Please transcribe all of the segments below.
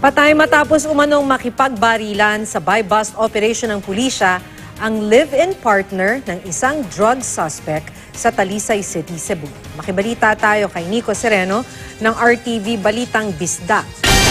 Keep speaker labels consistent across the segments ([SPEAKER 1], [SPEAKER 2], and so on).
[SPEAKER 1] Patay matapos umanong makipagbarilan sa buy-bust operation ng pulisya ang live-in partner ng isang drug suspect sa Talisay City, Cebu. Makibalita tayo kay Nico Sereno ng RTV Balitang Bisda.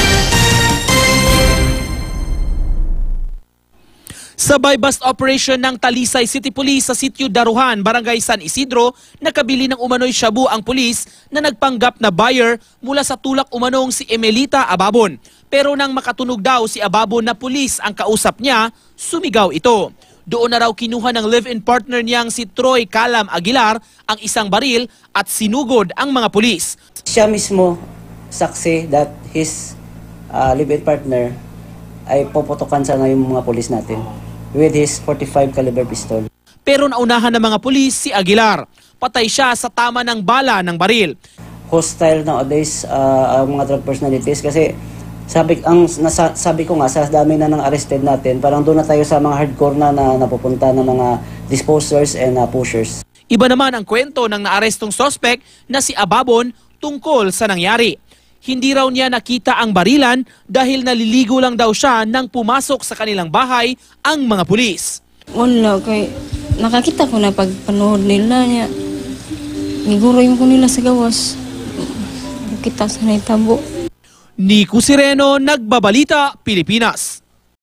[SPEAKER 2] Sa buy-bust operation ng Talisay City Police sa Sitio Daruhan, Barangay San Isidro, nakabili ng umano'y shabu ang pulis na nagpanggap na buyer mula sa tulak umanong si Emelita Ababon. Pero nang makatunog daw si Ababon na pulis ang kausap niya, sumigaw ito. Doon na raw kinuha ng live-in partner niyang si Troy Calam Aguilar ang isang baril at sinugod ang mga pulis.
[SPEAKER 3] Siya mismo saksi that his live-in partner ay puputukan sa ngayong mga pulis natin with his 45 caliber pistol.
[SPEAKER 2] Pero naunahan ng mga pulis si Aguilar. Patay siya sa tama ng bala ng baril.
[SPEAKER 3] Hostile nowadays ang mga drug personalities kasi sabi ko nga sa dami na ng arrested natin, parang doon na tayo sa mga hardcore na napupunta ng mga disposers and pushers.
[SPEAKER 2] Iba naman ang kwento ng naarestong suspect na si Ababon tungkol sa nangyari. Hindi raw niya nakita ang barilan dahil naliligo lang daw siya nang pumasok sa kanilang bahay ang mga pulis.
[SPEAKER 4] Wala, kay nakakita ko na pagpanood nila niya. Niguroy ko nila sa gawas. Kita sa naitabo.
[SPEAKER 2] Nico Sereno, Nagbabalita, Pilipinas.